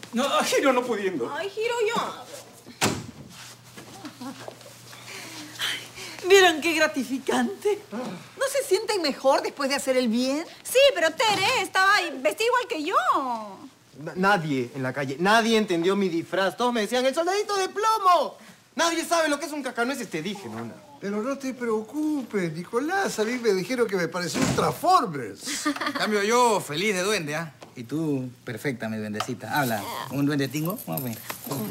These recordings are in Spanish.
No, Giro no pudiendo. Ay, Giro, yo. ¿Vieron qué gratificante? ¿No se sienten mejor después de hacer el bien? Sí, pero Tere estaba vestida igual que yo. Nadie en la calle, nadie entendió mi disfraz. Todos me decían, ¡el soldadito de plomo! Nadie sabe lo que es un cacanueces, te dije, ¿no? Pero no te preocupes, Nicolás. A mí me dijeron que me pareció un Transformers. Cambio yo, feliz de duende, ¿ah? Y tú, perfecta, mi duendecita. Habla, ¿un duende tingo? Vamos a ver.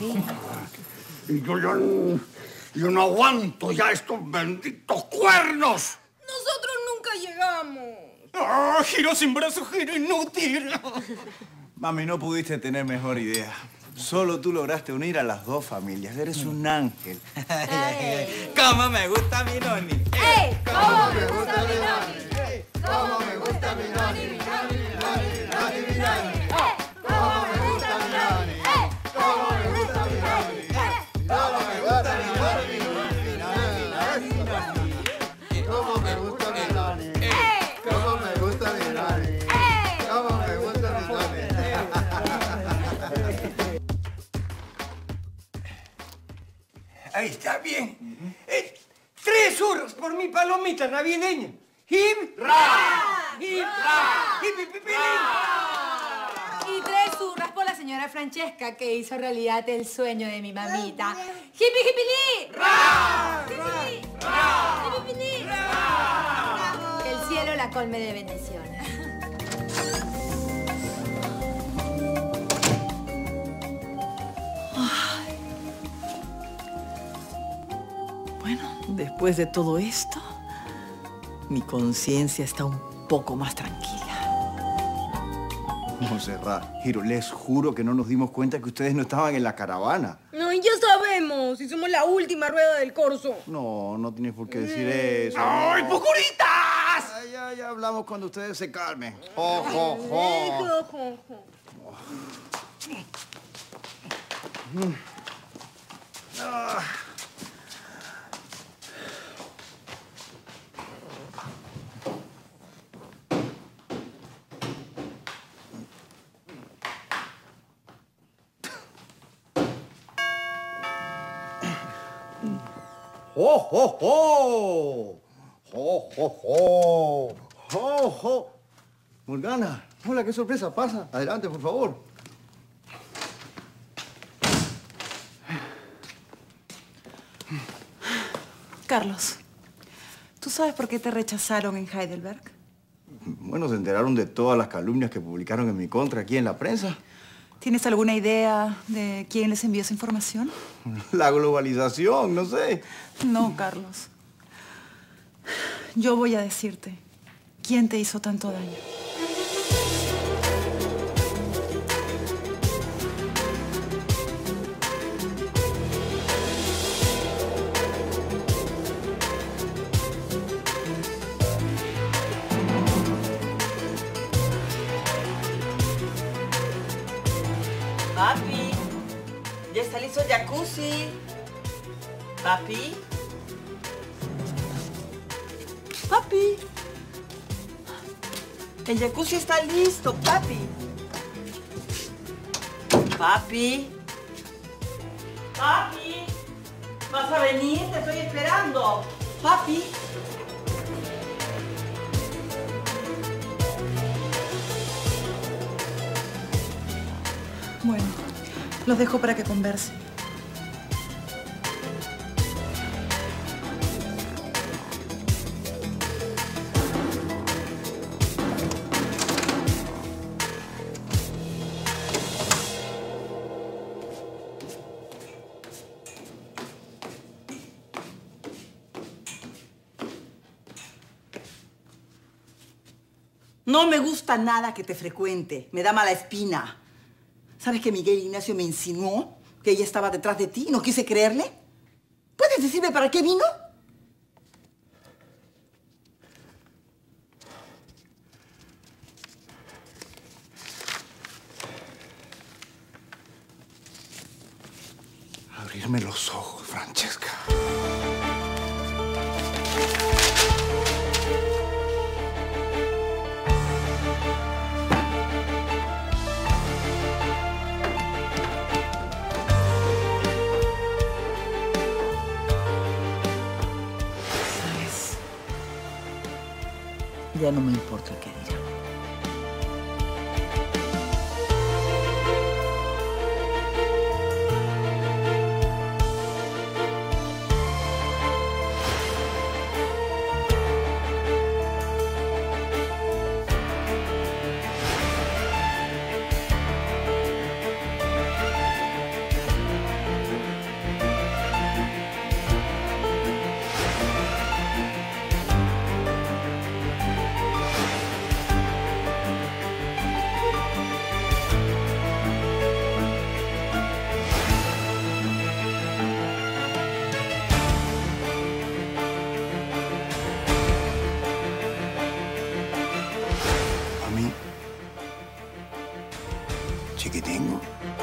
Y yo no aguanto ya estos benditos cuernos. Nosotros nunca llegamos. ¡Ah, Giro sin brazo, Giro inútil! Mami, no pudiste tener mejor idea. Solo tú lograste unir a las dos familias. Eres un ángel. ¡Cómo me gusta mi noni! ¡Ey! ¿Cómo me gusta mi noni? ¿Cómo me gusta mi noni, mi noni, mi noni, mi noni, mi noni? ¿Cómo me gusta mi noni? ¿Cómo me gusta mi noni? ¿Cómo me gusta mi noni, mi noni, mi noni, mi noni? ¿Cómo me gusta mi noni? ¿Cómo me gusta mi noni? ¿Cómo me gusta mi noni? Ahí está bien. 3 churros por mi palomita navideña. ¡Hip! ¡Ra! ¡Hip! ¡Ra! ¡Hip, hip, hip! Y 3 zurras por la señora Francesca, que hizo realidad el sueño de mi mamita. ¡Hipi, hipi, li! ¡Ra! ¡Hipi, ra! ¡Hipi, li! ¡Ra! Que el cielo la colme de bendiciones. Bueno, después de todo esto, mi conciencia está un poco más tranquila. Montserrat, Giro, les juro que no nos dimos cuenta que ustedes no estaban en la caravana. No, ya sabemos. Si somos la última rueda del corso. No, no tienes por qué decir eso. ¡Ay, pocuritas! Ya hablamos cuando ustedes se calmen. ¡Jo, jo, jo! ¡Oh, oh, oh! ¡Oh, oh, oh! ¡Oh, oh! Morgana, hola, qué sorpresa. Pasa. Adelante, por favor. Carlos, ¿tú sabes por qué te rechazaron en Heidelberg? Bueno, se enteraron de todas las calumnias que publicaron en mi contra aquí en la prensa. ¿Tienes alguna idea de quién les envió esa información? La globalización, no sé. No, Carlos. Yo voy a decirte quién te hizo tanto daño. Papi, ya está listo el jacuzzi. Papi. Papi. El jacuzzi está listo, papi. Papi. Papi. ¿Vas a venir? Te estoy esperando. Papi. Bueno, los dejo para que conversen. No me gusta nada que te frecuente. Me da mala espina. ¿Sabes que Miguel Ignacio me insinuó que ella estaba detrás de ti y no quise creerle? ¿Puedes decirme para qué vino? Abrirme los ojos, Francesca. Ya no me importa qué dirán. Chiquitingo.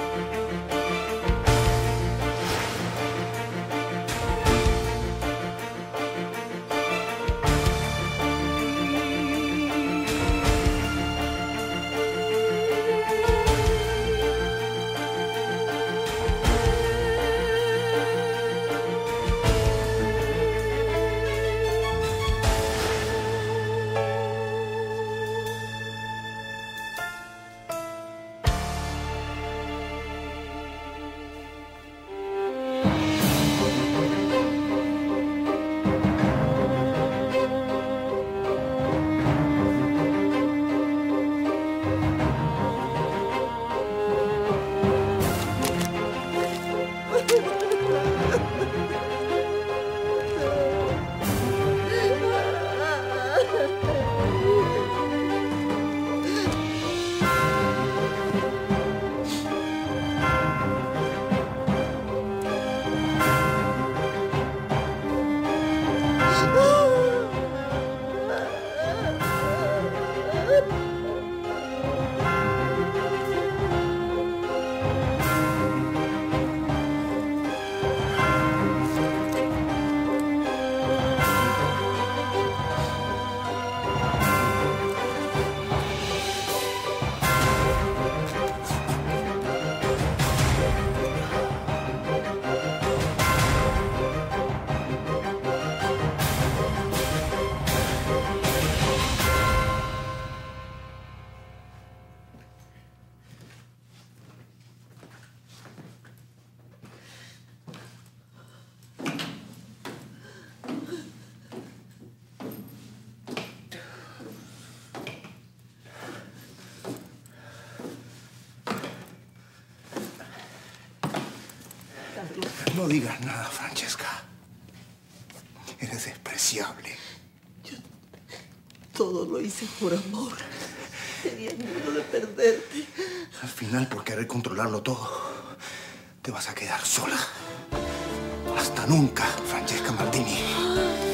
No digas nada, Francesca. Eres despreciable. Yo todo lo hice por amor. Tenía miedo de perderte. Al final, por querer controlarlo todo, te vas a quedar sola. Hasta nunca, Francesca Martini.